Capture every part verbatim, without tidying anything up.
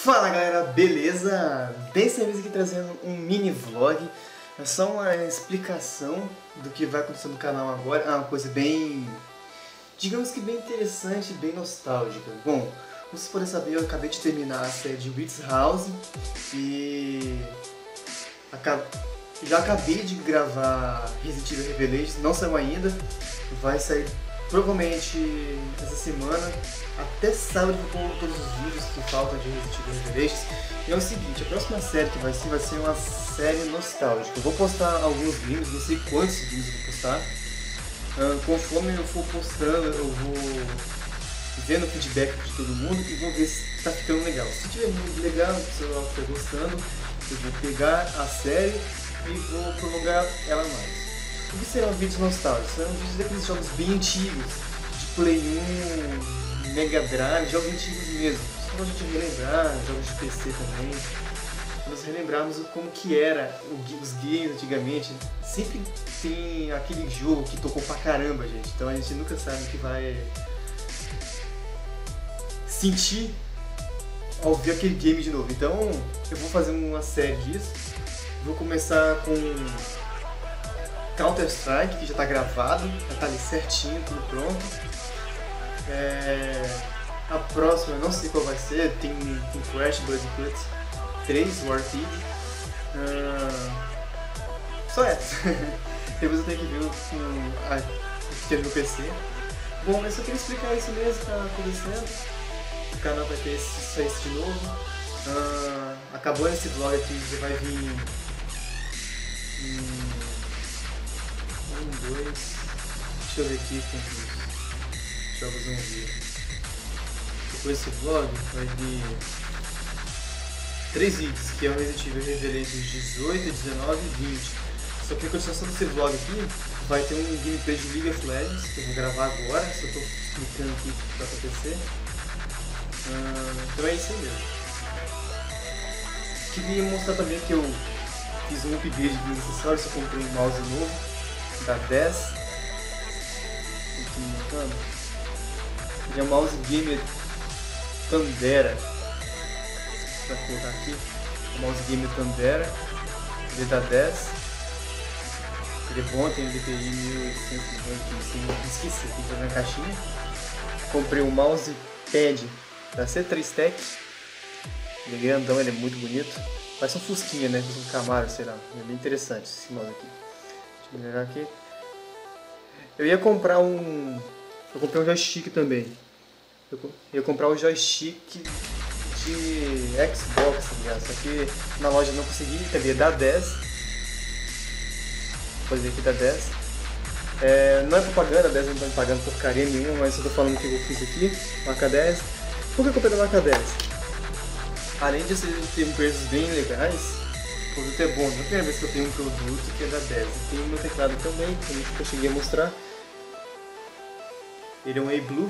Fala galera, beleza? Dessa vez aqui trazendo um mini vlog. É só uma explicação do que vai acontecer no canal agora. É uma coisa bem, digamos que bem interessante, bem nostálgica. Bom, como vocês podem saber, eu acabei de terminar a série de Witch House e já acabei de gravar Resident Evil Revelations, não saiu ainda. Vai sair provavelmente essa semana. Até sábado eu vou pôr todos os vídeos que faltam de Resident Evil Revelations. E é o seguinte, a próxima série que vai ser, vai ser uma série nostálgica. Eu vou postar alguns vídeos, não sei quantos vídeos eu vou postar. Uh, conforme eu for postando, eu vou vendo o feedback de todo mundo e vou ver se está ficando legal. Se tiver muito legal, se eu estiver gostando, eu vou pegar a série e vou prolongar ela mais. O que serão vídeos nostálgicos? Serão vídeos daqueles jogos bem antigos, de Play um, Mega Drive, jogos antigos mesmo. Só pra gente relembrar, jogos de P C também. Nós relembrarmos como que era os games antigamente. Sempre tem aquele jogo que tocou pra caramba, gente. Então a gente nunca sabe o que vai sentir ao ver aquele game de novo. Então eu vou fazer uma série disso. Vou começar com Counter-Strike, que já está gravado, já está ali certinho, tudo pronto. É... A próxima, eu não sei qual vai ser, tem, tem Crash, Bandicoot três, Warped. Uh... Só essa. Depois eu tenho que ver o que tem no P C. Bom, eu só queria explicar isso mesmo que está acontecendo. O canal vai ter esse, só esse de novo. Uh... Acabou esse vlog aqui, já vai vir... Hum... Um, dois, deixa eu ver aqui quantos jogos vão vir. Depois desse vlog vai vir três vídeos, que é o Resident Evil Revelations dezoito, dezenove e vinte. Só que a continuação desse vlog aqui vai ter um gameplay de League of Legends, que eu vou gravar agora, só estou explicando aqui o que vai acontecer. Uh, então é isso aí mesmo. Queria mostrar também que eu fiz um upgrade de acessórios, eu comprei um mouse novo da dez, aqui montando. Ele é um mouse gamer Tandera, vou colocar aqui, o mouse gamer Tandera, ele é da dez, ele é bom, tem D P I mil e oitocentos e vinte, esqueci, tem que fazer na caixinha. Comprei um mousepad da C três Tech, ele é grandão, ele é muito bonito, parece um Fusquinha, né, um Camaro, sei lá, é bem interessante esse mouse aqui. Melhorar aqui. Eu ia comprar um. Eu comprei um joystick também. Eu ia comprar um joystick de Xbox, aliás. Só que na loja não consegui, também da dez. Vou fazer aqui da dez. É, não é propaganda, a dez não está me pagando porcaria nenhuma, mas eu tô falando que eu fiz aqui. Marca dez. Por que eu comprei da marca dez? Além de ter preços bem legais, o produto é bom, não é a primeira vez que eu tenho um produto que é da dez. Eu tenho o meu teclado também, que eu cheguei a mostrar. Ele é um A-Blue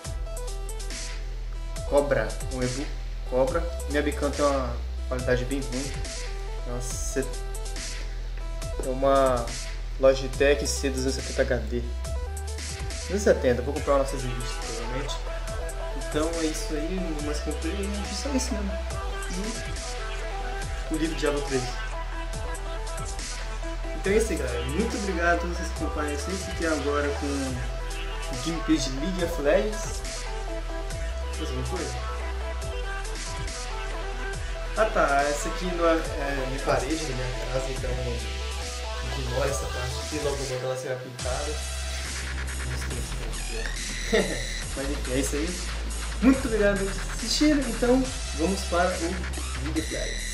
Cobra, um A-Blue Cobra. Minha Webcam tem uma qualidade bem ruim. Nossa, é uma Logitech C duzentos e setenta H D. duzentos e setenta, vou comprar uma nossas revistas provavelmente. Então é isso aí, mas comprei só isso mesmo. E o livro Diablo três. Então é isso aí, galera. Muito obrigado a todos vocês que acompanham isso. Fiquei agora com o gameplay de League of Legends. Mais alguma coisa? Ah tá, essa aqui não é, é minha parede da minha casa, então ignora essa parte aqui, logo quando ela será pintada. Mas enfim, é isso aí. Muito obrigado por assistir, então vamos para o League of Legends.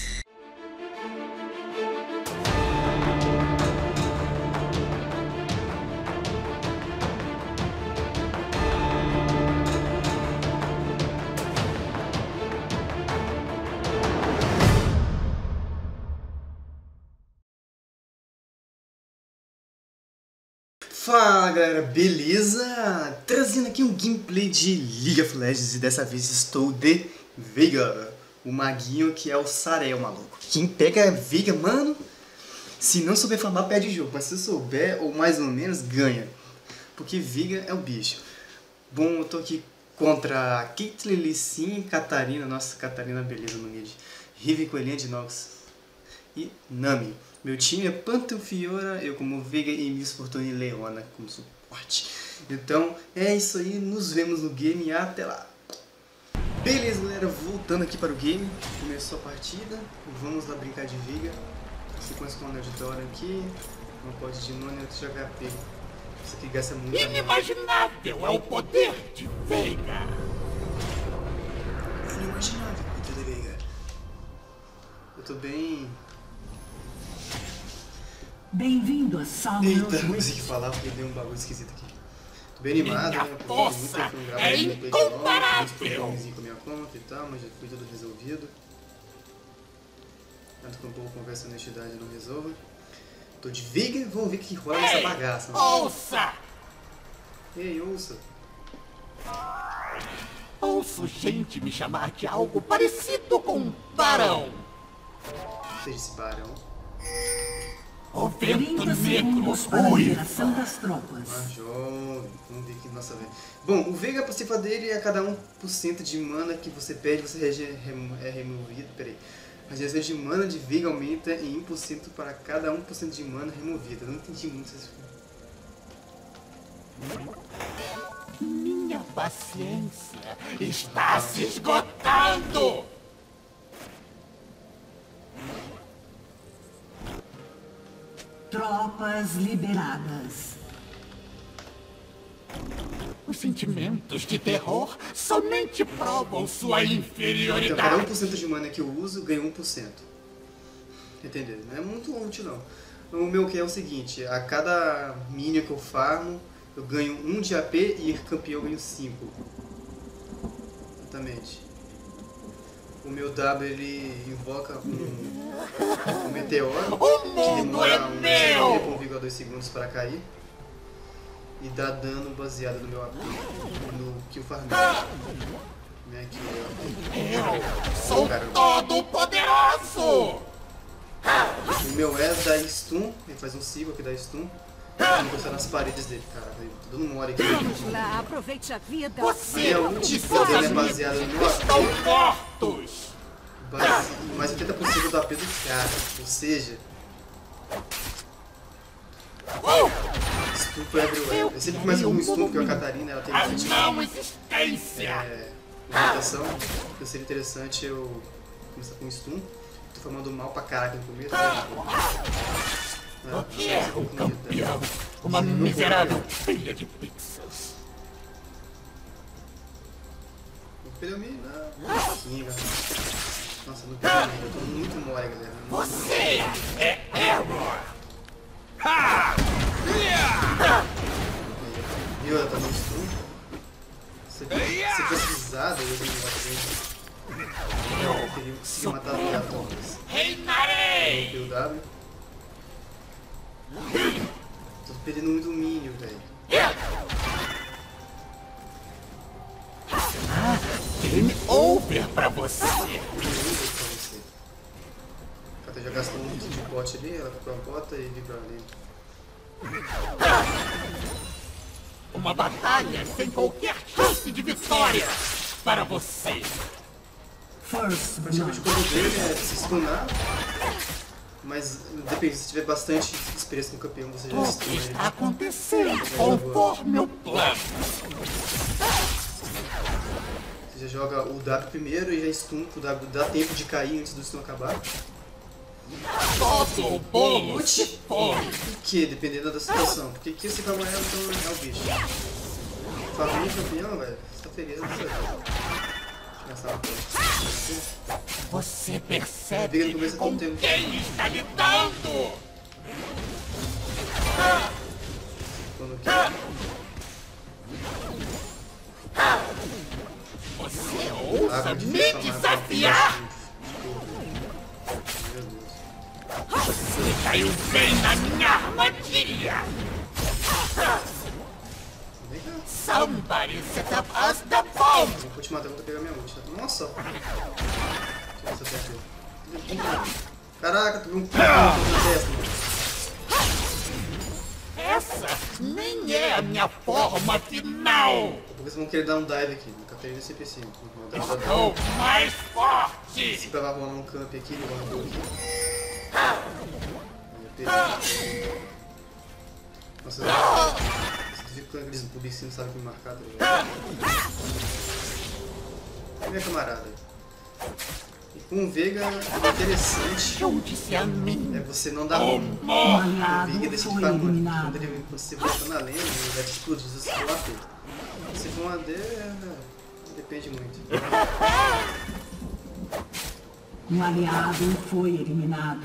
Fala galera, beleza? Trazendo aqui um gameplay de League of Legends e dessa vez estou de Veiga, o maguinho que é o Sarel, maluco. Quem pega Veiga, mano, se não souber farmar perde o jogo, mas se souber ou mais ou menos ganha, porque Veiga é o bicho. Bom, eu tô aqui contra a Caitlyn, Lee Sin e Catarina. Nossa, Catarina, beleza no mid. Riven, Coelhinha de Nox e Nami. Meu time é Pantheon, Fiora, eu como Veiga e Miss Fortuna e Leona como suporte. Então é isso aí, nos vemos no game e até lá. Beleza, galera, voltando aqui para o game. Começou a partida, vamos lá brincar de Veiga. Sequência com o anel de Dora aqui, uma pote de mana e outro de H P. Isso aqui gasta muito. Inimaginável é o poder de Veiga. Inimaginável o poder de Veiga. Eu tô bem... Bem-vindo a Summer. Eita, não consegui falar porque deu um bagulho esquisito aqui. Tô bem animado, Minha né? Porque força muito tempo não gravo é gameplay de LoL, incomparável. muitos probleminzinhos com a minha conta e tal, mas já foi tudo resolvido. Tanto que um pouco conversa na honestidade não resolve. Tô de Veiga, vamos ver o que rola nessa bagaça. Né? Ouça! Ei, ouça. Ouço gente me chamar de algo parecido com um barão. Seja esse barão. O vento trinta negro segundos para a ruivo. liberação das tropas. Ah, jovem. Vamos ver aqui, nossa, velho. Bom, o Veiga, a passiva dele é a cada um por cento de mana que você perde, você rege- remo- é removido. Peraí. A geração de mana de Veiga aumenta em um por cento para cada um por cento de mana removida. Eu não entendi muito isso. Minha paciência está se esgotando. Tropas liberadas. Os sentimentos de terror somente provam sua Então, cada um inferioridade. por cento de mana que eu uso, ganho um por cento. Entendeu? Não é muito útil, não. O meu que é o seguinte, a cada minion que eu farmo, eu ganho um de A P e campeão eu ganho cinco. Exatamente. O meu W, ele invoca um, um meteoro, O que mundo é demora um meu! com vírgula dois segundos para cair. E dá dano baseado no meu A P, no que eu farmei. Né, que eu... Eu sou Cara, todo poderoso. o meu E dá stun, ele faz um ciclo que dá stun. Vou encostar nas paredes dele, cara. Tô dando mole aqui. Vamos lá, aproveite a vida. Você Minha e ult seus dele é amigos baseada no estão A P. mortos. Base, mais oitenta por cento do A P do cara. Ou seja, stun for everywhere. Eu sempre começo com um stun, porque a Catarina ela tem A bastante não existência. é, limitação. Então seria interessante eu começar com um stun. Tô formando mal pra caraca no começo. Né? O que é o campeão? Uma miserável filha de pizzas. Não perdeu mim, não. Sim, galera. Nossa, não perdeu mim. Eu tô muito mole, galera. Você é error. Viu? Ela tá no stun. Se, se precisar, eu vou matar ele. Eu queria conseguir matar a Thomas. Reinarei. P W. Tô perdendo muito minion, velho. Game over pra você. A Cata já gastou um de bot ali, ela foi pra bota e veio pra ali. Uma batalha sem qualquer chance de vitória para você. First Praticamente o blood. combo dele é se stunar, mas depende, se tiver bastante experiência com o campeão, você já O stuna que ele. está acontecendo conforme o plano? Você já joga o W primeiro e já stun, o W dá tempo de cair antes do stun acabar. Todo o bolo se foi. Por que? Dependendo da situação. Porque aqui você vai morrer, então é o bicho. Farmou o campeão, velho, você tá feliz da sua vida. Deixa eu gastar uma coisa. Você Veiga no percebe começo com do tempo. quem está lidando? Quando quer. Você Ah, ousa como me difícil falar, desafiar? Meu Deus. Você caiu bem na minha armadilha. Vem cá. Somebody set up us the bomb. Eu vou te matar, eu vou pegar minha ult. Nossa! Deixa eu ver se eu pego aqui. Caraca, tu viu um pulo na testa, mano. Essa nem é a minha forma final! Porque vocês vão querer dar um dive aqui, no Catarina C P C. Estou mais forte! Se pra rolar um camp aqui, ele vai rolar aqui. Nossa, você fica com aqueles publicinhos, não sabe o que marcar, tá ligado? Minha camarada. E com o Veiga, o interessante é você não dar rumo. Um O aliado Veiga deixa de foi ficar muito. eliminado. Quando ele, você volta na lenda, ele vai te explodir se você for bater. Se for um A D, é, depende muito. Um aliado foi eliminado.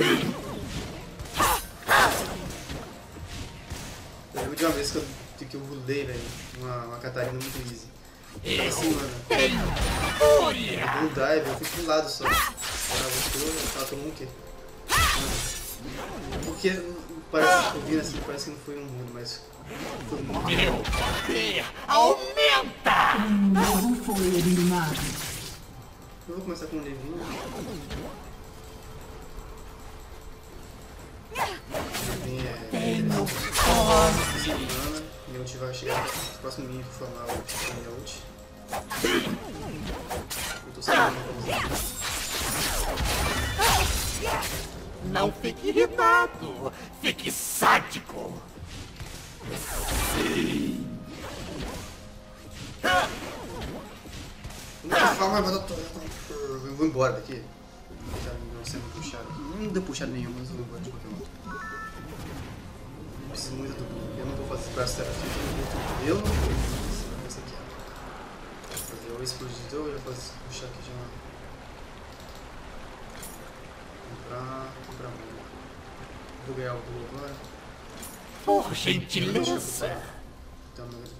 Eu lembro de uma vez que eu, que eu rulei, velho, uma, uma Catarina muito easy. Essa semana. Eu dei um dive, eu fui pro lado só. Ela voltou, ela tomou um quê? Porque parece que eu vi assim, parece que não foi um mundo, mas foi muito. Meu poder aumenta! Um novo foi eliminado. Eu vou começar com um Levinho. Levinho é. Semana, minha ult vai chegar no próximo mini pra formar a minha ult. Eu tô sabendo como. Não fique irritado, fique sádico! Sim! Não, calma, mas eu tô. Eu vou embora daqui. Já não sendo puxado. Não deu puxado nenhum, mas eu vou embora de qualquer modo. Eu preciso muito do Blue. Eu não vou fazer braço terapia, eu não vou fazer isso aqui. Vou fazer o explodidor e eu vou puxar aqui de uma. Comprar. Comprar muito. Vou ganhar o Blue agora. Por gentileza! Então, meu.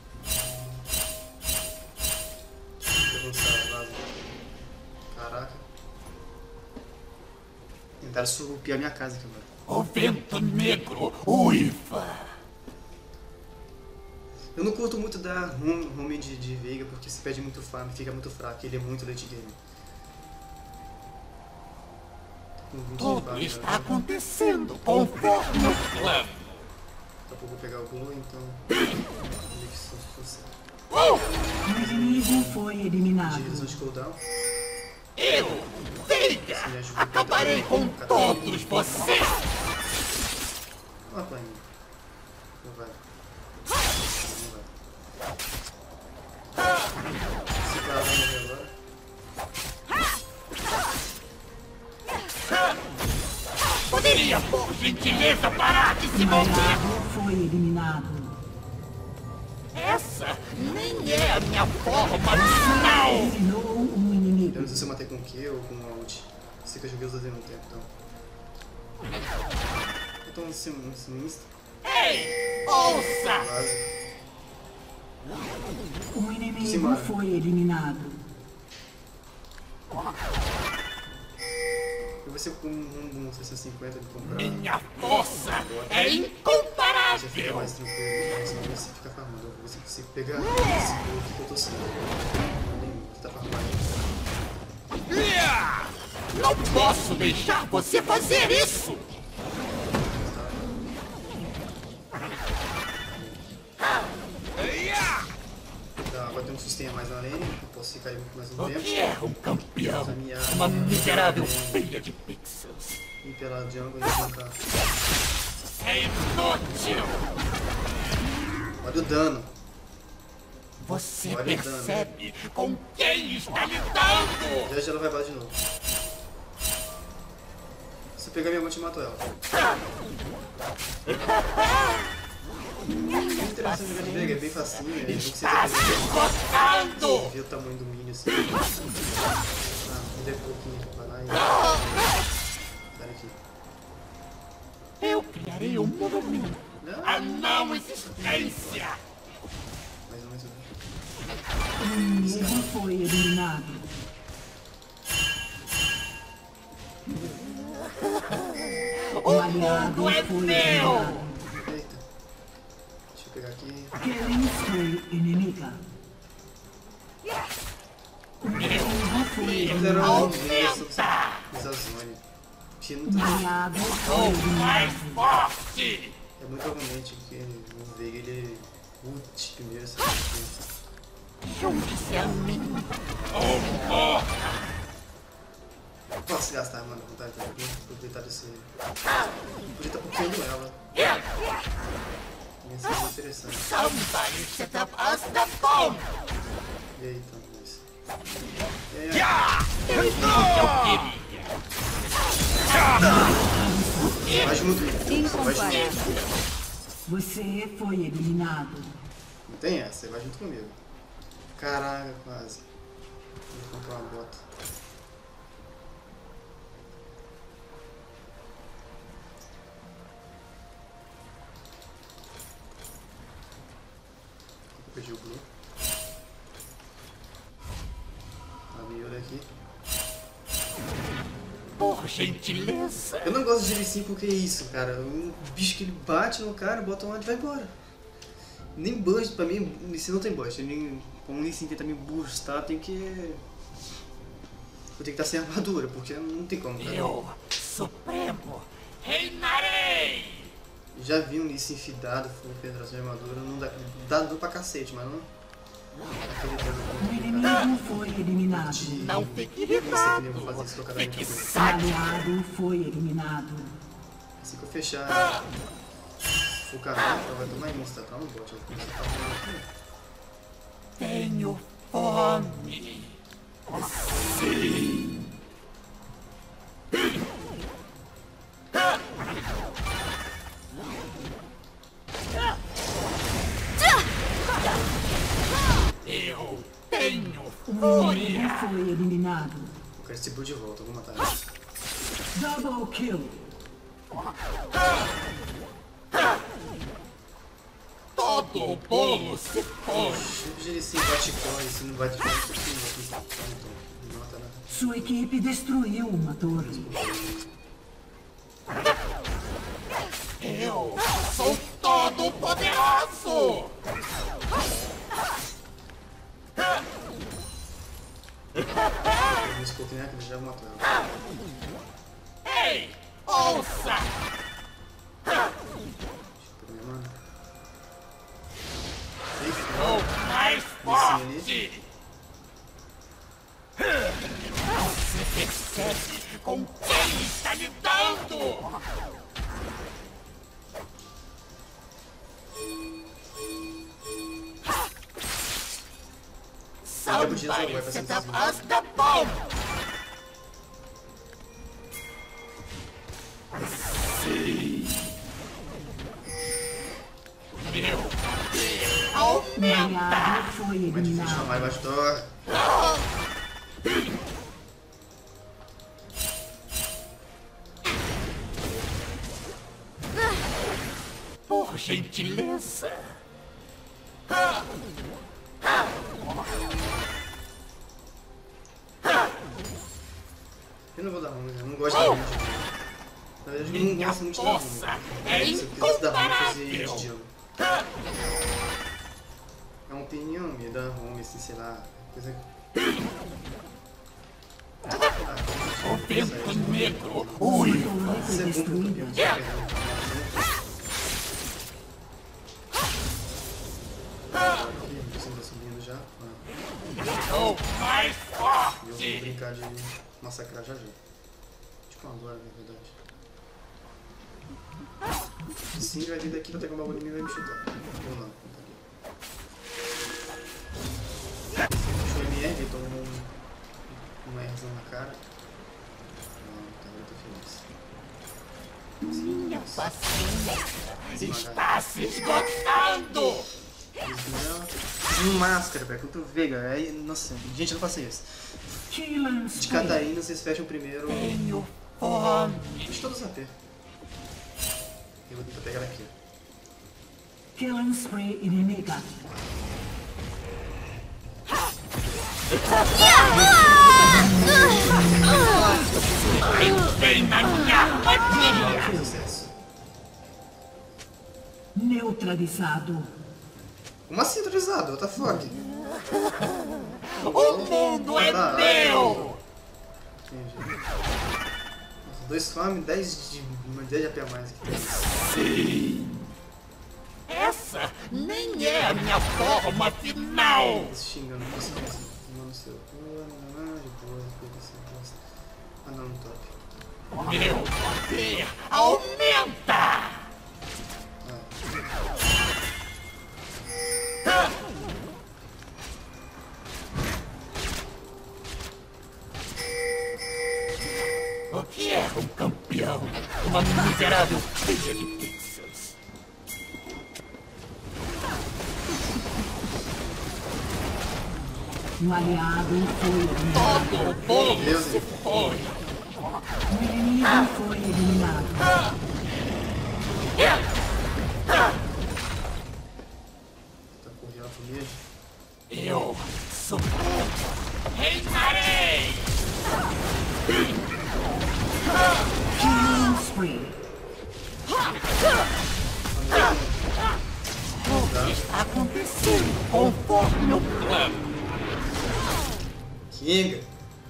Avançar lá. Caraca. Tentaram surrupiar minha casa aqui agora. O vento negro uiva! Eu não curto muito dar home, home de, de Veiga porque se perde muito farm, fica muito fraco, ele é muito late game. Com vinte de Tudo farm, está né? acontecendo conforme o plano! Daqui a pouco eu vou pegar o Blue, então. Vamos ver se isso funciona. Um inimigo foi eliminado. De redução de cooldown. Eu, Veiga, Isso me ajuda a acabarei pegar com o Catarina. todos vocês! Olha a planinha. Não vai. Não vai. Se parar, vai morrer agora. Poderia, por gentileza, parar de se Um mover? aliado foi eliminado. Essa nem é a minha forma final! Eliminou um Eu inimigo. não sei se eu matei com o Q ou com uma ult. Sei que eu joguei os dois ao mesmo tempo, então. Eu tô nesse insta. Ei, ouça! Quase. Um inimigo Sim, mano. foi eliminado. Eu vou ser com um, um seiscentos e cinquenta de comprar. Minha força é Já fica incomparável! mais tranquilo, senão você fica farmando. Eu vou ver se eu consigo pegar esse gold que eu tô sem. Você tá farmando. Não posso deixar você fazer isso! Tá, agora tem um sustain a mais na lane, eu posso ficar aí mais um O tempo. que é um campeão? Uma miserável filha de pixels. Ir pela jungle e tentar. É inútil! Olha o dano. Você Olha o dano. percebe com quem está lidando? Já já ela vai bater de novo. Se eu pegar minha ult, eu mato ela. É interessante jogar de Veiga, é bem facinho, é bem que você Está se esgotando! vê o tamanho do minion assim. Ah, me dê pouquinho pra lá e. Sai aqui. Eu criarei um monumento à Não, não existência! mais um, mais um. Um inimigo foi eliminado. Um aliado mundo é foi meu! eliminado. Eita. Deixa eu pegar aqui. Killing spree inimiga. Um inimigo foi Fizeram um eliminado. vídeo Zazone. Que não Um tá. aliado foi Sou mais eliminado. forte! É Então, muito provavelmente que vamos ver ele ult primeiro essa vez. Junte-se a mim. Posso gastar, mano, com vontade de aproveitar desse. Podia estar pouquinho ela. Ia ser muito interessante. Somebody set up us the bomb. E aí, então, isso. E aí, vai junto, vai junto. Você foi eliminado. Não tem essa, você vai junto comigo. Caraca, quase. Vou comprar uma bota. Vou pedir o Blue. A miúda aqui. Por gentileza. Eu não gosto de Lee Sin porque é isso, cara. Um bicho que ele bate no cara, bota um lado e vai embora. Nem burst, pra mim, Lee Sin não tem burst. Nem, como um Lee Sin tenta me burstar, tem que... Eu tenho que estar sem armadura, porque não tem como, cara. Eu, Supremo, reinarei. Já vi um Lee Sin fidado, com penetração de armadura, não dá, dá dor pra cacete, mas não... O inimigo foi eliminado. Não fique Eu irritado. vou fazer isso com a cada Fique O sádico. aliado foi eliminado. Assim que eu fechar... O carro, ela vai tomar insta, tá? Não bote, eu vou começar a falar aqui. Tenho fome. Sim. Eu tenho O fúria. inimigo foi eliminado. Eu quero esse Blue de volta, eu vou matar ele. Double kill. Todo o bolo se foi. Se ele se bate corre, se não bate corre, se não bate corre, não mata nada. Sua equipe destruiu uma torre. Eu sou todo poderoso. Eu me escutei aqui, já vou matar ela. Ei, ouça. Problema. Sou mais forte. Você percebe com quem está lidando? Somebody set up us the bomb. Sim. Meu poder O aumenta. aliado foi Vai difícil eliminado. chamar embaixo da torre. Por gentileza. Eu não vou dar ruim, eu não gosto de dar ruim. Na verdade, eu não Minha gosto muito de dar ruim. força é Se eu quisesse dar ruim, eu fazia incomparável. de Django. É uma opinião minha, dar ruim, assim, sei lá. Coisa... O vento negro Sua uiva. torre Isso foi é bom pro destruída. campeão. Aqui, você tá subindo já. Ah, Sou mais e eu vou forte. brincar de massacrar já já. Tipo agora, na verdade. Sim, vai vir daqui, vai pegar uma bola em mim e vai me chutar. Ou não, não tá aqui. Puxou o M R, ele tomou um, uma Rzão na cara. Não, tá muito feliz. Minha paciência está se esgotando. Um máscara, velho, contra o Veigar. Aí, nossa, gente, não faça isso. Killing De spree. Catarina, vocês fecham primeiro. Tenho fome. De todos A P. Eu vou tentar pegar ela aqui. Killing spree inimiga. Vem na minha armadilha. Sucesso. Neutralizado. Como assim autorizado? What the fuck? O mundo é Ah, meu. Entendi. Nossa, dois fome, dez de dez de A P a mais. Que tem. nem é a minha forma final! Xingando, não consigo assim. Não sei. De boa, ah não, no top. Meu poder aumenta! O que é um campeão? Uma miserável pilha de pixels. Um aliado foi eliminado. Todo o povo se foi. Um inimigo foi eliminado. Tá correndo comigo. Eu sou reinarei! Killing spree. O que está acontecendo conforme o plano? Kinga.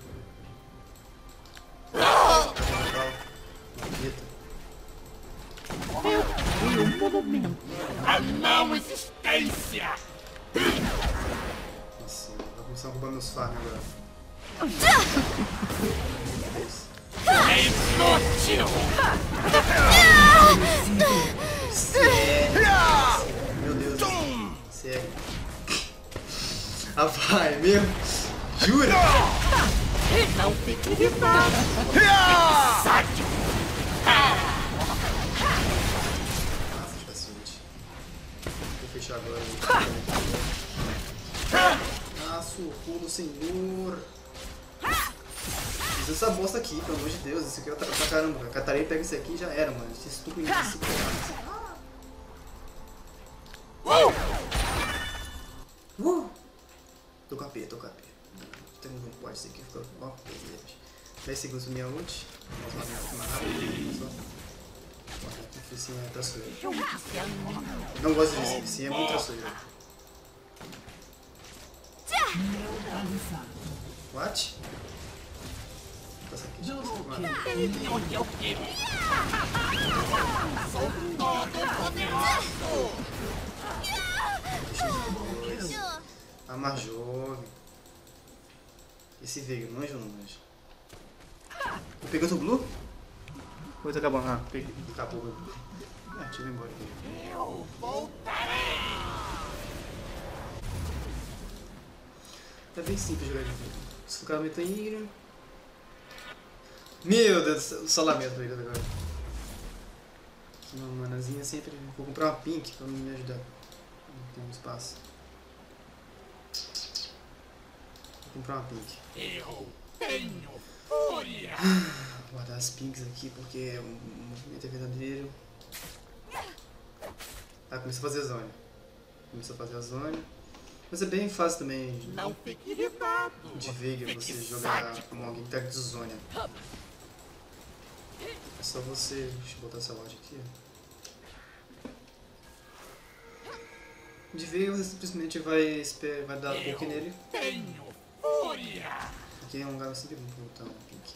Eu fui um monumento à não existência! Nossa, vai começar a roubar meus farms agora. É inútil! Meu Deus. Sério. Ah, vai mesmo? Jura? Não fique irritado! Sádico! Nossa, cacete. Vou fechar agora. Ah, socorro do senhor. Usa essa bosta aqui, pelo amor de Deus. Isso aqui é pra caramba. A Catarina pega isso aqui e já era, mano. Esse estupro em cinco reais. Uh! Tô com a P, tô com a P. Tem um pode ser que ficou. Ó, beleza. dez segundos minha ult. Vamos lá, mais rápido. Só. Aqui, Focinha é traçoeira. Não gosto disso, Focinha é muito traçoeira. Neutralizado. What? Passa aqui, gente. Baby, onde eu queria! Sou todo poderoso! A mais jovem. Esse veio, manja ou não manja? Eu peguei outro blue? Ou tá acabando? Ah, peguei. Acabou o blue. Ah, deixa eu ir embora aqui. Eu voltarei! É bem simples jogar de blue. Desfocamento aí. Meu Deus do céu, só lamento ele agora. Uma manazinha sempre. Vou comprar uma pink pra me ajudar. Não tem um espaço. Vou comprar uma pink. Eu tenho fúria! Vou guardar as pinks aqui porque o movimento é verdadeiro. Ah, começou a fazer a zone. Começou a fazer a zone. Mas é bem fácil também Não fique irritado! de ver você jogar como alguém que tá de zone. É só você. Deixa eu botar essa loja aqui. De ver você simplesmente vai, esperar, vai dar poke nele. Tenho fúria! Aqui é um lugar sempre bom pra botar um pink.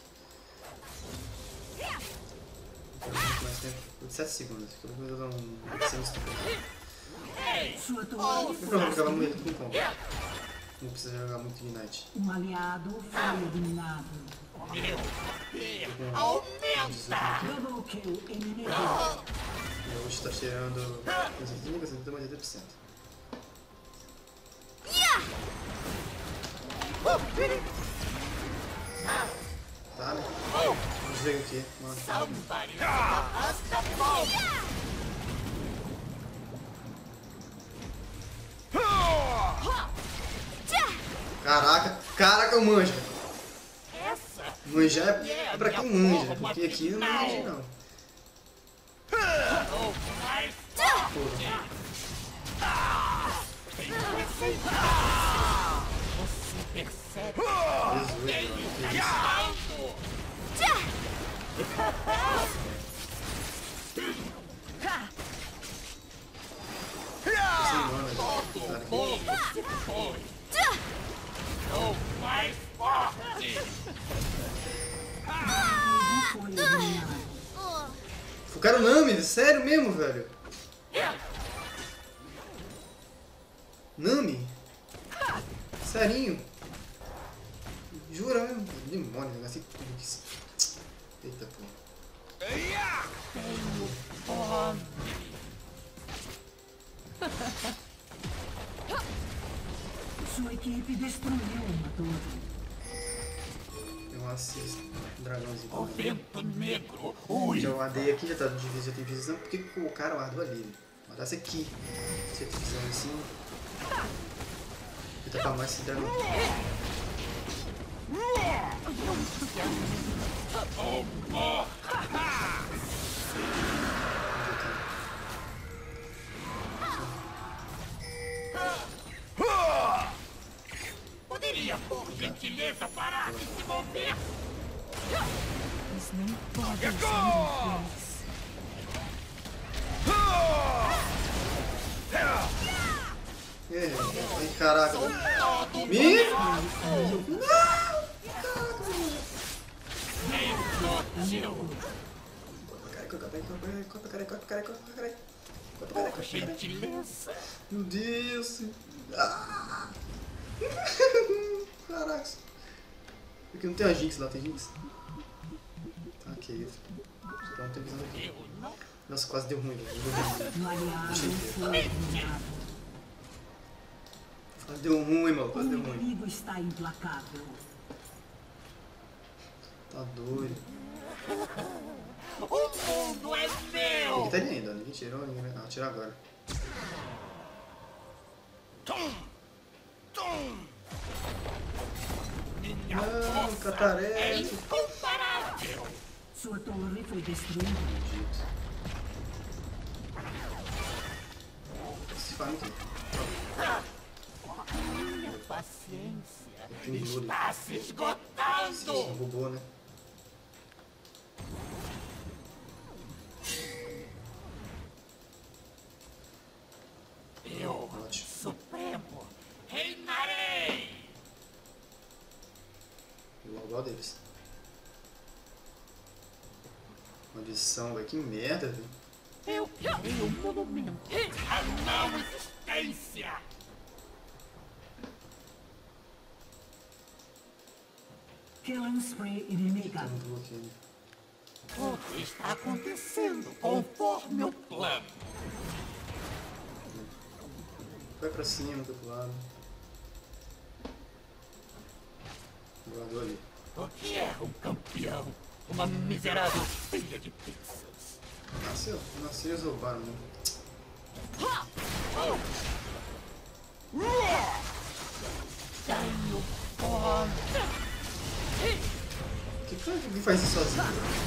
Não quero muito mais tempo. sete segundos. Eu vou dar um cem segundos. Sua torre. Eu provavelmente jogar muito com combo. Não precisa jogar muito Ignite. Um aliado foi eliminado. Meu poder aumenta! Double kill inimigo. Meu ult tá tirando mais oitenta por cento. Tá, né? Vamos ver aqui, mano. Somebody us the bomb! Caraca, caraca, manja. Essa Manjar é pra quem manja, porque aqui eu não manjo não. ou mais forte! Tem que aceitar! Você percebe? Jesus, que isso? Alto! Esse mano, cara, aqui. Povo se foi! Ou mais forte! Foi eliminado. Focaram o Nami, sério mesmo, velho? Nami? Serinho? Jura mesmo? Demônio, negócio tudo isso. Eita porra. Sua equipe destruiu uma torre. Eu assisto. Dragãozinho. O vento negro. Ui. Já o A D aqui já tá de visão, já tem visão. Por que colocaram o Ardo ali? Né? Botar esse aqui. Você tem visão assim. Vou tacar mais esse dragão. Poderia, por gentileza, parar de se mover? Eles não podem sair É, ai, caraca. Me? Por gentileza. Meu Deus. Ah. Caraca. Aqui não tem a Jinx lá, tem Jinx? Tá, que isso. Só não tem visão aqui. Nossa, quase deu ruim. Um aliado foi eliminado. Quase deu ruim, mano. O Quase deu ruim. inimigo está implacável. Tá doido. O mundo é meu! Ninguém tá ali ainda. Ninguém tirou, ninguém vai. Ah, tira agora. Minha Não, força é catarete. incomparável! Sua torre foi destruída. Maldito. Se fala aqui. Minha paciência Tem duro. está se esgotando! Roubou, né? Eu, Ótimo. Supremo, reinarei! Igual igual deles. Maldição, velho. Que merda, velho. Eu criei um monumento à não existência! Killing spree inimiga. Não tô aqui, né? Tudo está acontecendo conforme o plano. Vai pra cima, do outro lado. Guardou ali. O que é um campeão? Uma miserável filha de pizzas. Nasceu? Nasceu e eles roubaram, né? Tenho fome. Que cara que faz isso sozinho?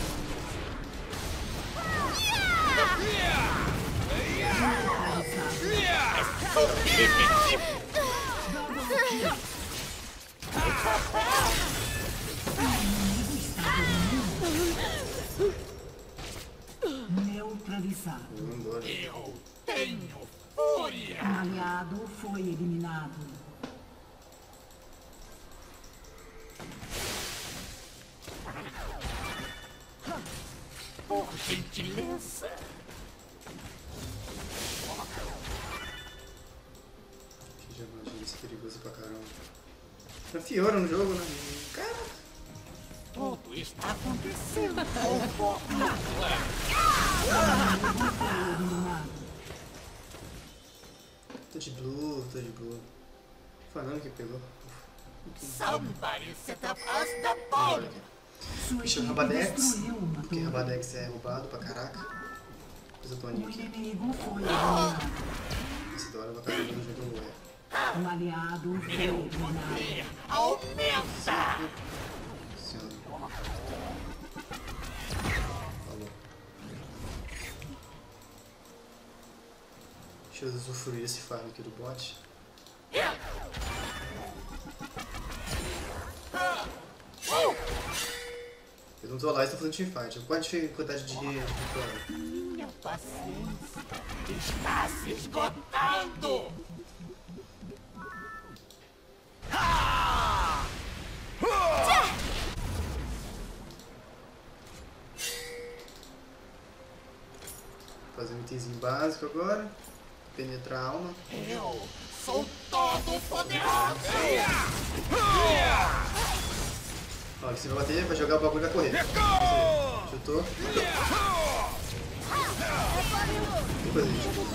Neutralizado. Vou embora. Eu tenho fúria. Um aliado foi eliminado. Por gentileza. Que já imagina isso é perigoso pra caramba. Tá Fiora no jogo, né? Cara, Tudo está acontecendo conforme o plano. Foi eliminado. tô de blue, tô de blue. Falando que pegou. Somebody set up us the Olha bomb. aqui. Sua Deixa eu equipe Rabadex. destruiu uma Porque torre. Rabadex é roubado pra caraca. Depois eu tô O indo aqui. inimigo foi eliminado. Esse da hora eu vou estar jogando o jogo é. Um aliado foi eliminado. Poder aumenta. Senhora. Falou. Deixa eu usufruir esse farm aqui do bot. Eu não tô lá, estou fazendo teamfight. Qual a dificuldade de vitória? Minha paciência está se esgotando. Fazer um itemzinho básico agora. Penetrar a alma. Eu, sou todo poderoso! Ó, você vai bater, vai jogar o bagulho e vai correr. Chutou. Depois ele chutou.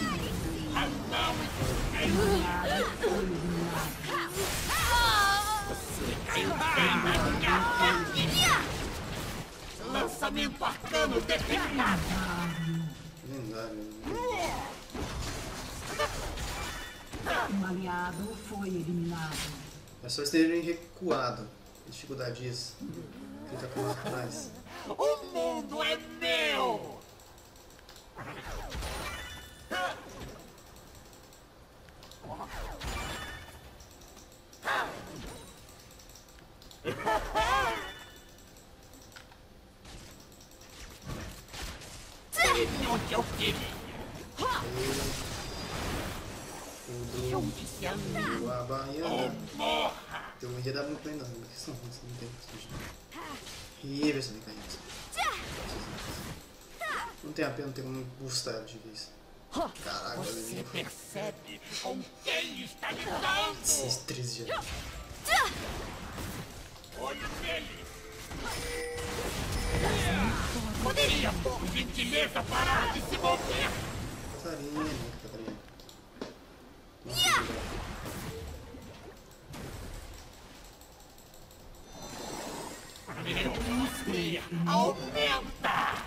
Lançamento arcano determinado! Lendário. Um aliado foi eliminado. É só eles terem recuado. Dificuldade isso. Clica com lá atrás. O mundo é meu! Onde eu queria? Eu disse a mim, A baiana. morra! Eu não ia dar muito bem não, porque são ruins, não tem Ih, vê se vem caindo. Não tem a pena, não tem como bustar ela de vez. Caraca, olha Você ali. percebe com quem está lidando? Esses três já. Olho nele! Poderia, por gentileza, parar de se mover? Catarina, né, Catarina? Meu poder aumenta!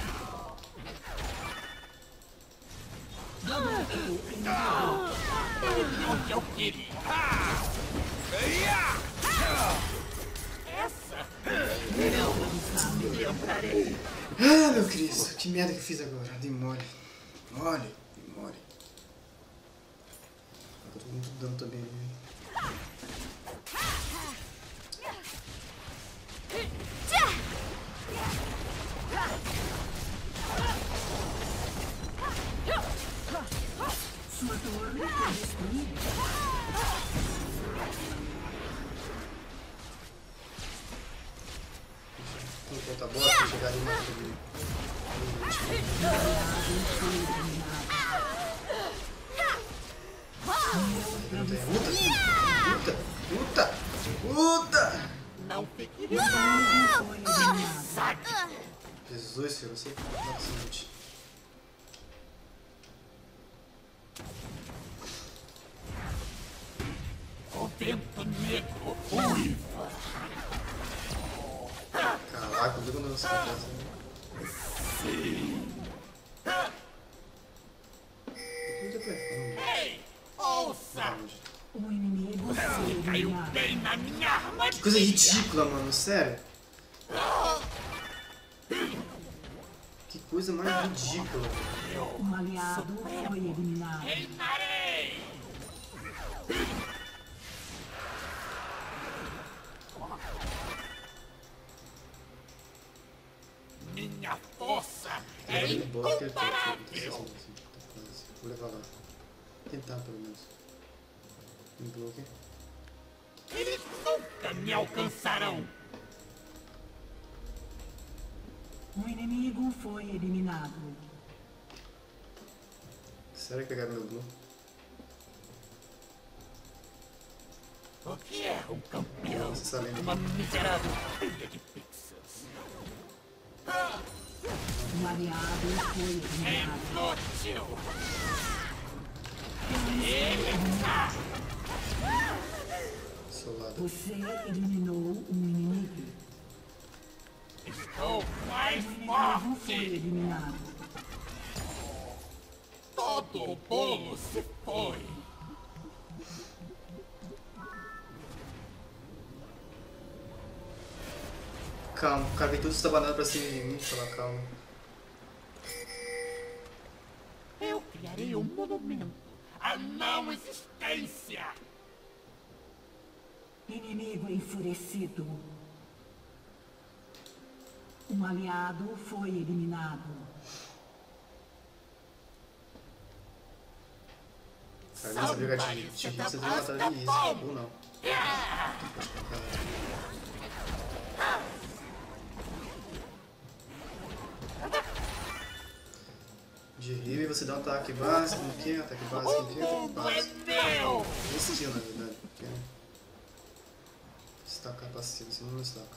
Onde eu queria? Essa eu me lembrarei. Ah, meu Cristo, que merda que eu fiz agora. Dei mole. Mole, dei mole. Tá todo mundo dando também ali. Sua torre foi destruída. Vamos botar a bola pra chegar ali mais ali. Não tem luta? Luta! Luta! Luta! Não fique Foi eliminado. sádico. Jesus, filho, você não é seguinte. O vento negro uiva. Caraca, eu vi quando eu saí dessa. Depois eu perfumo. Ei, ouça! O inimigo foi Caiu eliminado. bem na minha armadilha. Que coisa ridícula, mano, sério. Que coisa mais ridícula. Um aliado foi eliminado. Reinarei! Minha força é Ele bola que ele tem. incomparável! Vou levar lá. Tentar pelo menos. Um bloco. Eles nunca me alcançarão! O inimigo foi eliminado. Será que pegaram meu blue? O que é um campeão? Você está lendo Uma aqui. miserável pilha de pixels. Um aliado foi eliminado. Inútil! Ele Solado. Você eliminou um inimigo. estou mais O inimigo foi forte! eliminado. Todo o bolo se foi! Calma, acabei tudo estabanando pra cima de mim. Fala, calma. Eu criarei um monumento à não existência! Inimigo enfurecido. Um aliado foi eliminado. Cara, nessa briga de de hit, você tem uma batalha de isso. Ou não. De healer você dá um ataque básico, não quer, ataque básico, não quer, ataque básico. Meu! Esse na verdade, porque destacar passivo, senão não destaca.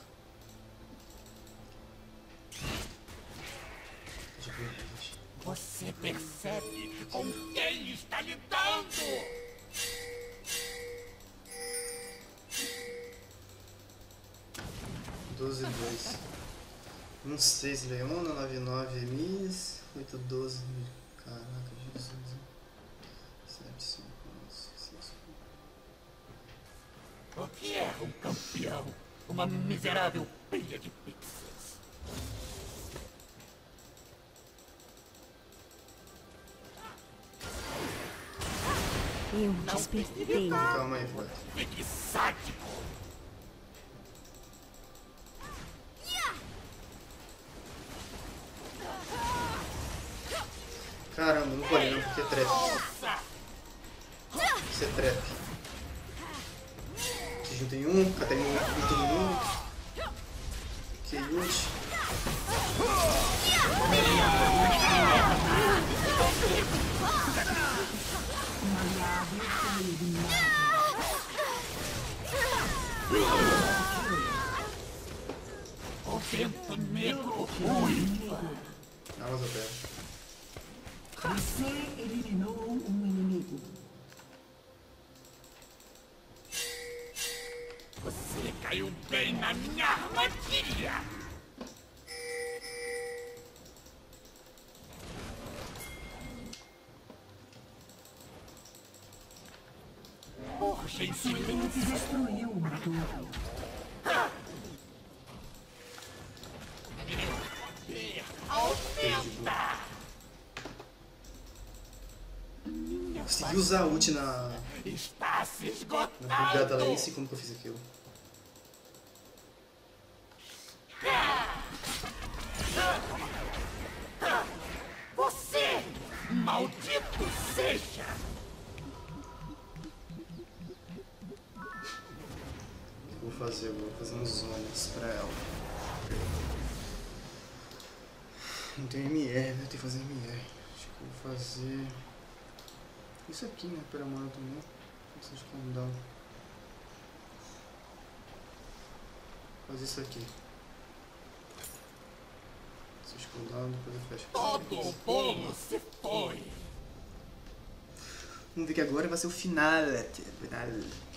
De verdade. Você percebe com quem está lidando? doze, dois. um, seis, Leona, nove, nove, Emis, oito, doze. Caraca, Jesus. sete, cinco, seis. O que é um campeão? Uma miserável pilha de pixels. Eu despertei. Calma aí, Flávio. Fique sádico! Caramba, não pode não, porque é trap. Ouça! Isso é trap. Se junta em um, cata em um, junta em um. Que ult. Um aliado foi eliminado. O vento negro uiva! Ah, mas eu pego. Você eliminou um inimigo. Você caiu bem na minha armadilha! Urgem Você silêncio! destruiu uma torre. Aumenta! Consegui usar a ult na, Está se na brigada esgotando! lá, nem sei como que eu fiz aquilo. Você! Maldito seja! O que eu vou fazer? Eu vou fazer uns zonas pra ela. Não tem M R, né? Tem que fazer M R. Acho que eu vou fazer... Isso aqui, né? Pera mano também. Não sei de como dá. Vou fazer isso aqui. Se escondar, depois eu fecho. Todo o bolo se foi! Vamos ver que agora vai ser o final. Final.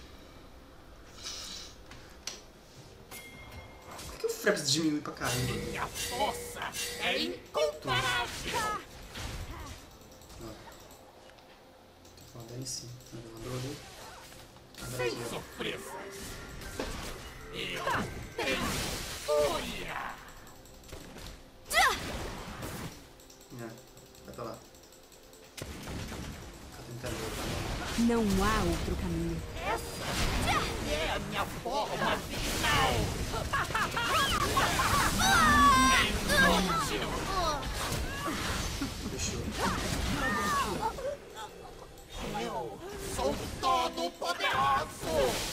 Por que o Fraps diminui pra caramba? Minha força é incomparável! Tem que falar dela em cima. Elevador ali. Nada Sem aqui, ó. surpresas! Eu tenho fúria! É, vai pra lá. Tá tentando voltar. Não há outro caminho. Essa é a minha forma final! Inútil! Fechou. Eu sou todo poderoso!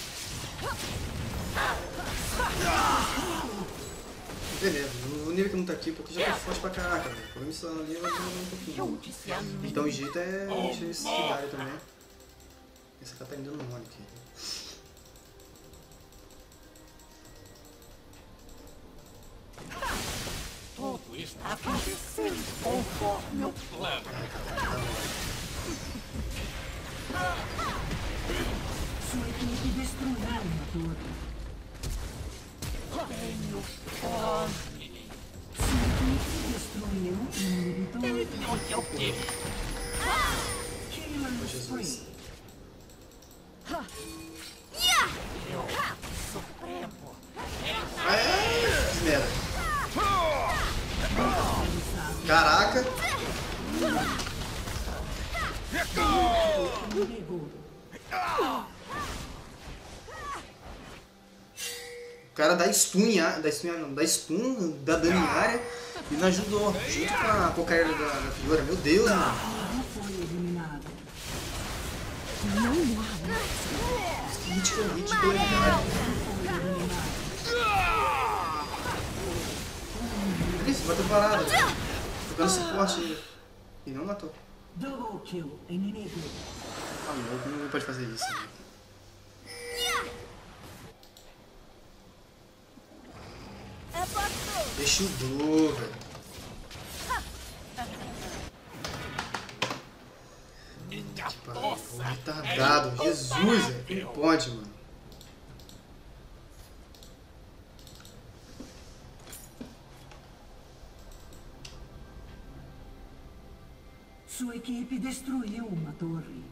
Beleza, o nível que não tá aqui porque já tá forte pra caraca, velho. Por missão ali vai demorar um Eu pouquinho. disse a mim! Então o jeito é encher esse cidade também. Esse cara tá indo no mole aqui. Tudo está acontecendo conforme o plano! Sua equipe destruiu uma torre. Tenho fome! Sua equipe destruiu um inibidor. Tenho que o quê? Killer Spree. Eu, Supremo! Aê! Que merda! Caraca! Inimigo. O cara dá stun, em á- dá stun, em á- não, dá stun, dá dano em área e não ajudou, junto com a cocaína da, da figura. Meu Deus, mano. Não foi eliminado. Não há. Hit com hit pela área. Olha isso, bateu parada. Jogando suporte ainda. E não matou. Double kill inimigo. Tá louco, não pode fazer isso. Né? Deixa o Blue, velho. Pô, retardado. Jesus, velho. Não pode, mano. Sua equipe destruiu uma torre.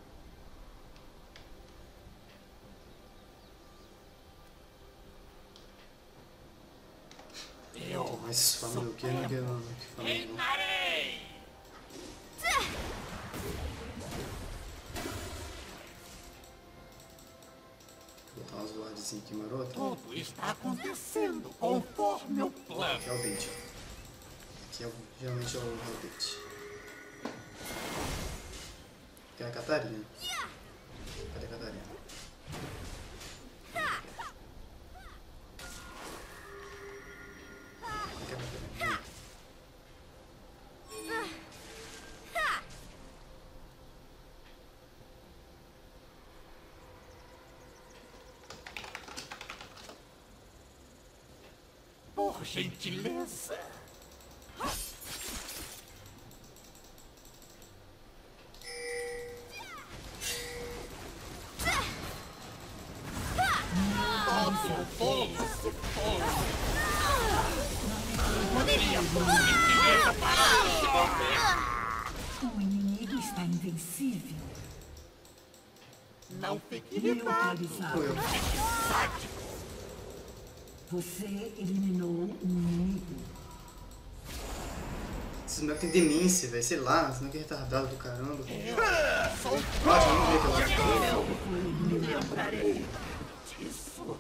Eu Mas família, o que não quer não. reinarei! Vou botar umas wardzinhas aqui maroto. Tudo está acontecendo conforme o plano. Aqui é o bait. Aqui é o, geralmente é o, é o bait. Aqui é a Catarina. Cadê a Catarina? Aqui é a Catarina. Por gentileza. Todo o povo se foi. Poderia por gentileza parar esse momento. O inimigo está invencível. Não fique irritado. Neutralizado. Foi eu. Sádico. Você eliminou um inimigo. Esse moleque tem demência, velho. Sei lá, esse moleque é retardado do caramba. Sou Nossa, vamos ver aqui. eu. Me lembrarei disso.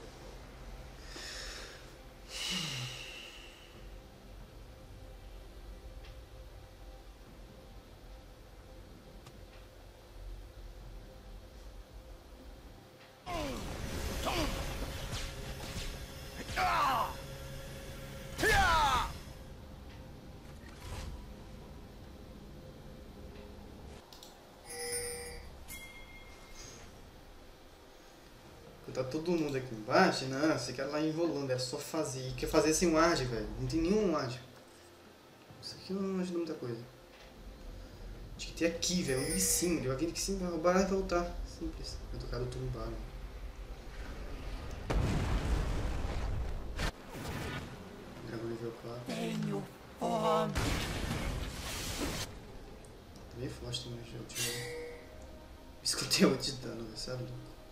Tá todo mundo aqui embaixo, não, você quer lá enrolando, era só fazer. Quer fazer sem ward, velho. Não tem nenhum ward. Isso aqui não ajuda muita coisa. Tinha que ter aqui, velho, um de cima. Ele vai vir aqui em cima, vai roubar e voltar. Simples. Vai tocar do turno bala. Dragão nível quatro. Tenho fome. Tá meio forte também, já tive. Escutei oito de dano, velho, sabe?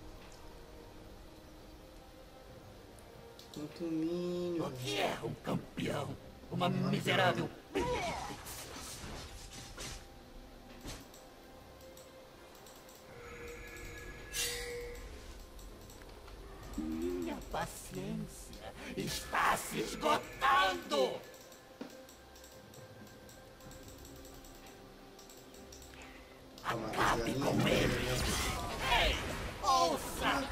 Quanto mínimo. O que é um campeão? Uma miserável. Minha paciência está se esgotando. Toma, Acabe galinha, com ele. galinha. Ei, ouça!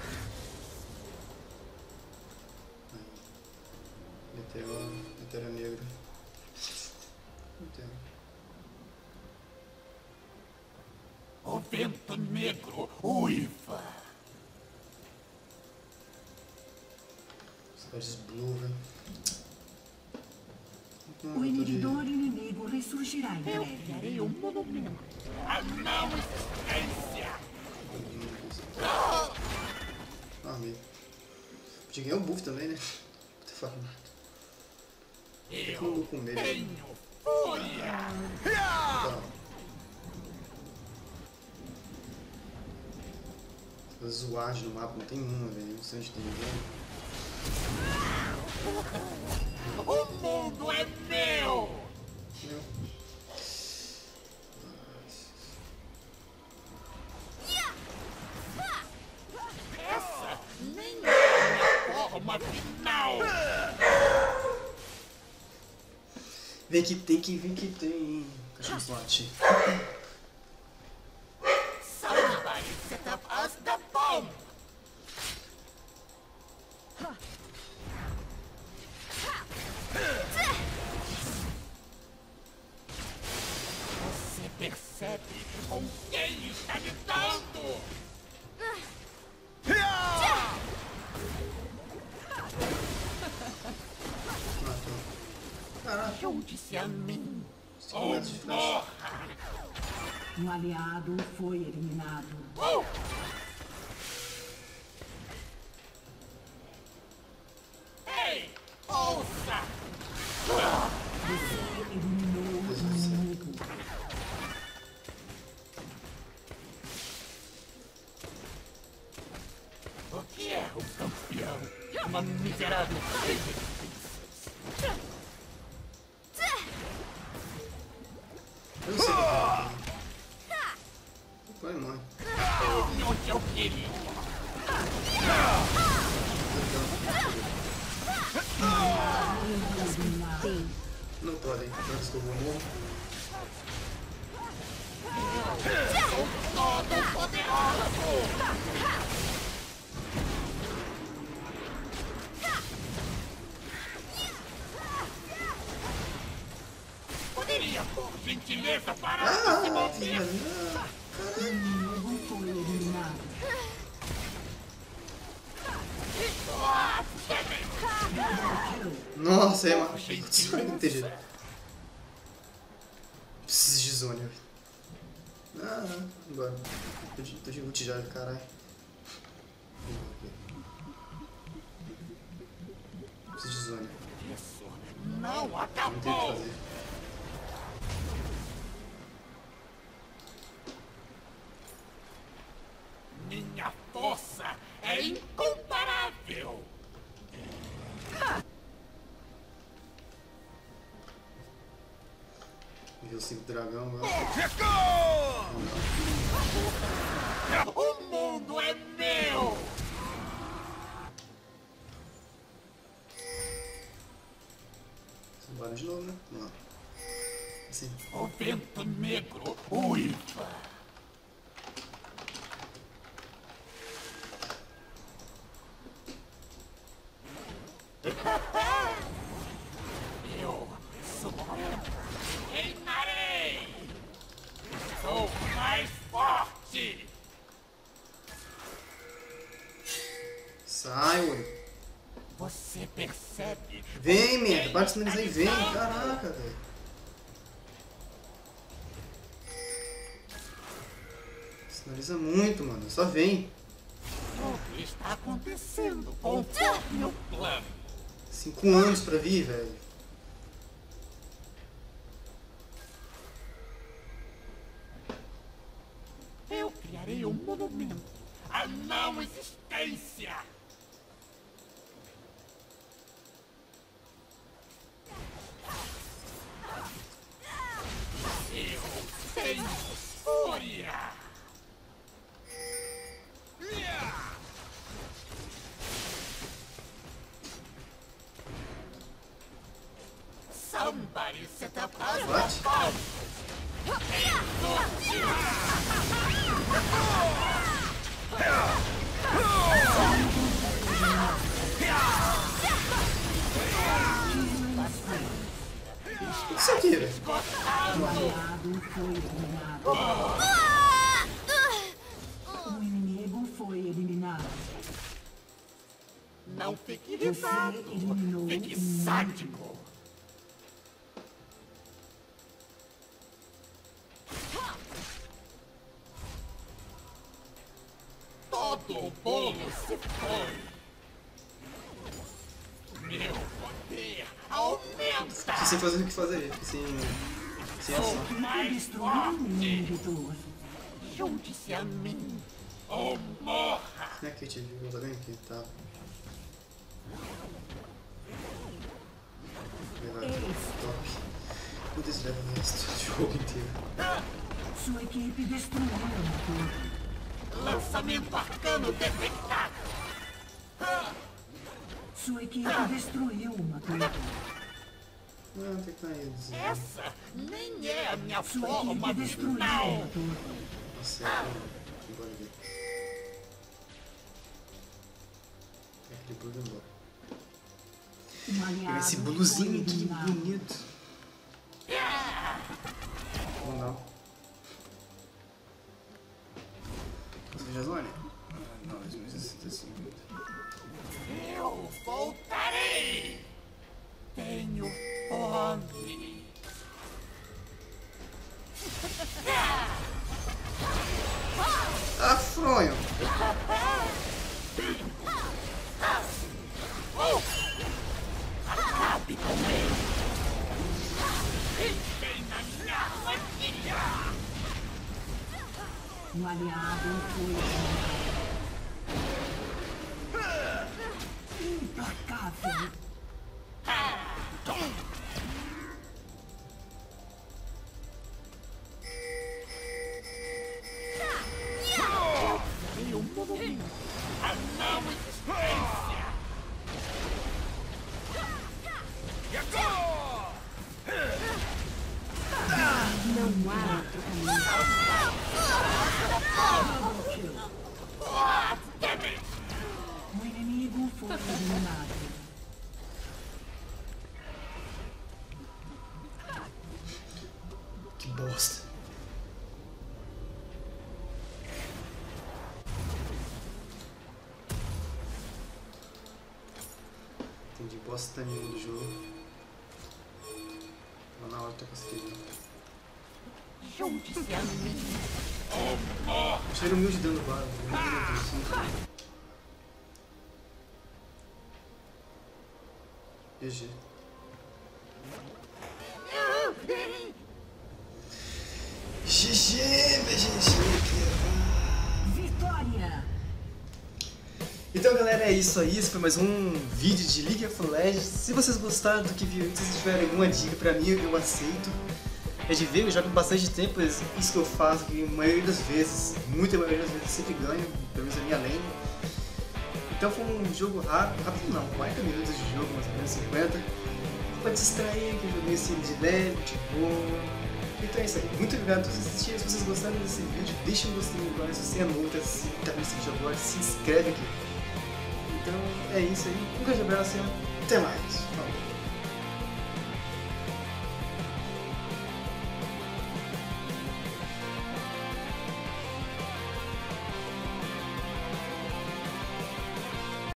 Meteoro, meteoro negro. Meteoro. O vento negro uiva. Cidades blue, velho. O inibidor inimigo ressurgirá em Eu breve. criarei um monumento à não existência. Armei. Podia ganhar um buff também, né? Puta farmado. Eu Com medo. tenho fúria. Tá. As zoagens no mapa não tem uma, velho. Não sei onde tem ninguém. O mundo é meu. Meu. Essa nem é a minha forma final. Vem que tem, que vem que tem. Cachorro slot. Somebody set up us the bomb. Você percebe com quem está lidando? Caraca, Junte-se a mim. cinco metros de flash. Um aliado foi eliminado. Uh! Ei, ouça! Eliminou o inimigo. O que é o campeão? Uma miserável preguiça. Eu não sei o que é. Vai, mãe. Onde eu queria? Tem. Não podem. Antes que eu vou morrer. Todo poderoso! Poderia, por gentileza, parar de se Ah, mover? filha. O inimigo foi eliminado. Nossa, é, mano. Putz, não tem jeito. Preciso de zone, velho. Ah, agora. Tô de, tô de ult já, caralho. Preciso de zone. Isso não Não tem o que acabou! fazer. Minha força é incomparável! Nível cinco dragão, mano. O mundo é meu! Bora de novo, né? Vamos lá. Assim. O vento negro uiva! Eu sou... Reinarei! Sou mais forte! Sai, olho. Você percebe? Vem, merda. Bate os neles aí, vem. Caraca, velho. Sinaliza muito, mano. Só vem. O que está acontecendo conforme o plano? Cinco anos pra vir, velho. Eu criarei um monumento à não existência! Eu tenho fúria! Somebody set up a What? bomb! O que isso aqui, velho? Um aliado foi eliminado. O inimigo foi eliminado. Não fique Você irritado! eliminou Fique o inimigo. sádico! Todo o bolo se foi! Meu poder aumenta! Fiquei sem fazer o que fazer. Fiquei sem... Sem ação. Sou mais Destruiu o forte! inimigo. Junte-se a mim! Ou morra! Não é que eu te vi, tá bem aqui, tá. Top. Puta, esse leva o resto do jogo inteiro. Sua equipe destruiu uma torre. Lançamento arcano detectado! Sua equipe destruiu uma torre. Não, tem que estar aí. Dizer. Essa nem é a minha Sua forma equipe destruiu final! uma torre. Nossa, é. Bora ver. É aquele blue embora. Um aliado Esse foi bluezinho aqui, eliminado. bonito. Não, não. Um aliado foi implacável. E um monumento. A não existência. Não há outro caminho. O inimigo foi eliminado. Que bosta. Entendi bosta nenhuma do jogo. Lá na hora tá conseguindo. Junte-se a mim. Cheiro mil de dano bala. Meu Deus. G G. G G, G G. Vitória! Então galera, é isso aí, esse foi mais um vídeo de League of Legends. Se vocês gostaram do que viram, se vocês tiverem alguma dica pra mim, eu aceito. É de ver, eu jogo bastante tempo, isso que eu faço, que a maioria das vezes, muita maioria das vezes eu sempre ganho, pelo menos a minha lane. Então foi um jogo rápido, rápido não, quarenta minutos de jogo, mais ou menos cinquenta. Pra distrair, que eu joguei assim de leve, de boa. Então é isso aí, muito obrigado por vocês assistirem. Se vocês gostaram desse vídeo, deixem um gostei agora, se você é novo, tá nesse vídeo agora, se inscreve aqui. Então é isso aí, um grande abraço e até mais!